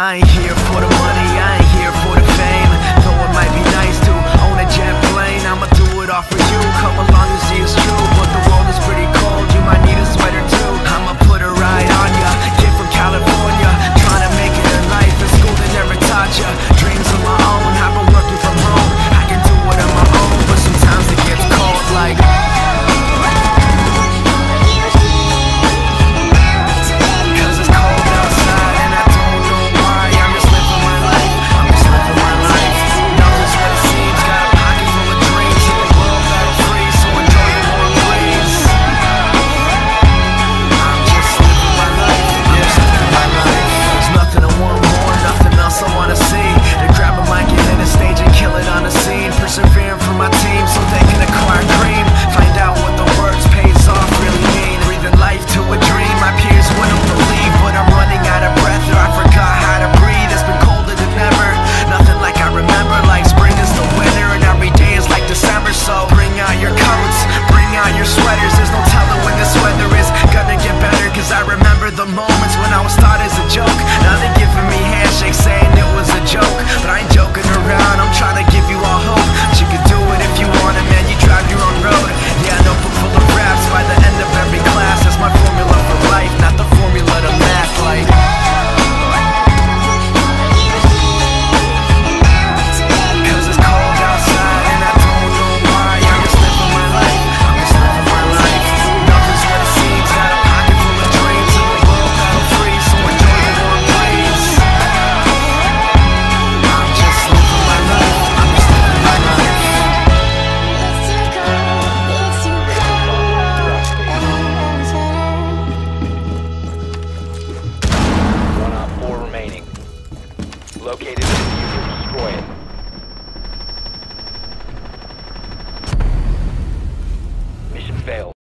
I ain't here for the money, I ain't here for the fame. Though it might be nice to own a jet plane, I'ma do it all for you, come along and see it's true. But the world is pretty cold, you might need a sweater too. I'ma put a ride on ya, kid from California, trying to make it in life in school they never taught ya. Dreams of my own, I've been working from home. I can do it on my own, but sometimes it gets cold like persevering for my team so they can acquire cream. Find out what the words pays off really mean. Breathing life to a dream my peers wouldn't believe, but I'm running out of breath or I forgot how to breathe. It's been colder than ever, nothing like I remember. Like spring is the winter and every day is like December. So bring out your coats, bring out your sweaters. There's no telling when this weather is gonna get better, cause I remember the moments when I was thought as a joke. Now they're giving me handshakes saying it was a joke, but I ain't joking around, I'm trying to give you all hope. You can do it if you want it, man, you drive your own road. Yeah, a notebook full of raps by the end of every class. That's my formula for life, not the formula to math like cause it's cold outside and I don't know why. I'm just living my life, I'm just living my life. Nothing's what it seems, got a pocket full of dreams. In the world battle free, so enjoy the warm breeze. I'm just living my life, I'm just living my life. One op 4 remaining. Located in the